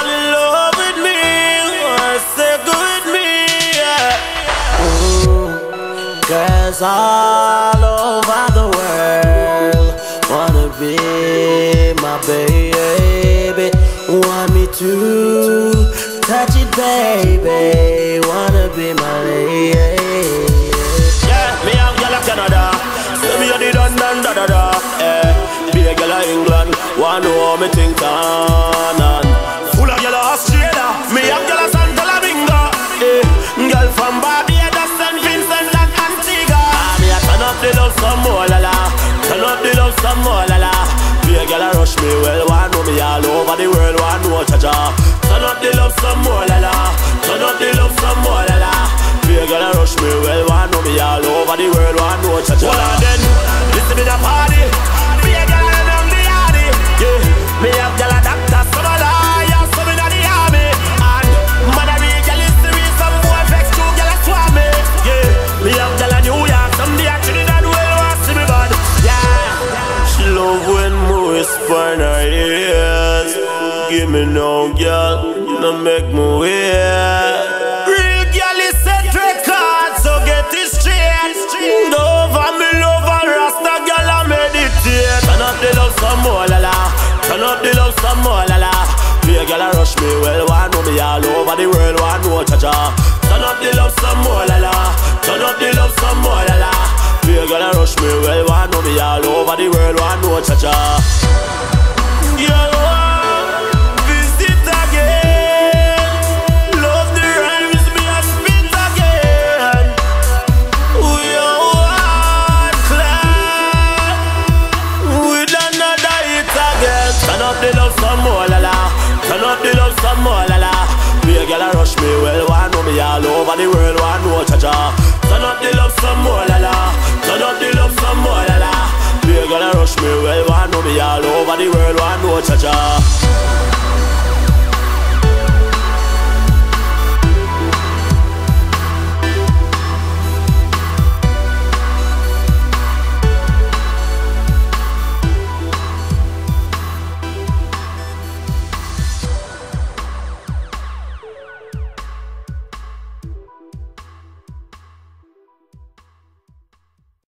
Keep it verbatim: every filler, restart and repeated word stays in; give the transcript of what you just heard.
fall in love with me, or stay good with me, yeah. Ooh, girls all over the world wanna be my baby, want me to touch it, baby, wanna be my lady. Yeah, me have girl of Canada, say me a the dun dun da da da. Eh, be a girl of England, wanna know how me think on and full of girl of Australia, me have girl of Santa Domingo. Eh, girl from Barbados, Saint Vincent and Antigua. Ah, me a turn up the love some more, la la. Turn up the love some more, la la. Be a girl a rush me well, want know me all over the world, want know Jah Jah. Turn up the love some more, la la. Turn up the love some more, la la. Be a girl a rush me well, want know me all over the world, want know Jah Jah. Well then, listen me the party. Be a girl a down the yardy, yeah. Me have girl a doctor, some a lawyer, some in the army, and mother be girl is serious, some boy vex two girl a swap me, yeah. Me have girl a New York, some day a Trinidad well want see me bad, yeah. She love when me whisper in her ears. Give me no girl, no make me weird. Real girl is set record, so get it straight. Over me love and Rasta girl I meditate. Turn up the love some more, la la. Turn up the love some more, la la. Be a girl a rush me well, want know me all over the world, want know Jah Jah. Turn up the love some more, la la. Turn up the love some more, la la. Be a girl a rush me well, want know me all over the world, want know Jah Jah. Girl, visit again. Love the rhymes, me a spit again. We are one clan with another hit again. Turn up the love some more, la la. Turn up the love some more, la la. Be a girl a rush me well, want know me all over the world, want know Jah Jah. Turn up the love some more, la la. Turn up the love some more, la la. Be a girl a rush me well, want know me all over the world, want know Jah Jah.